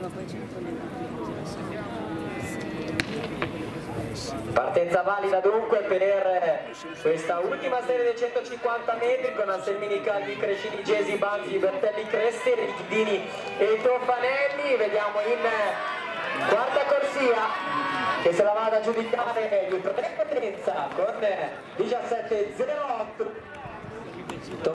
Partenza valida dunque per questa ultima serie dei 150 metri con Anselmini, Calvi, Crescini, Gesi, Banzi, Bertelli, Cresti, Richidini e Toffanelli. Vediamo in quarta corsia che se la va ad aggiudicare il prepotenza con 17.08.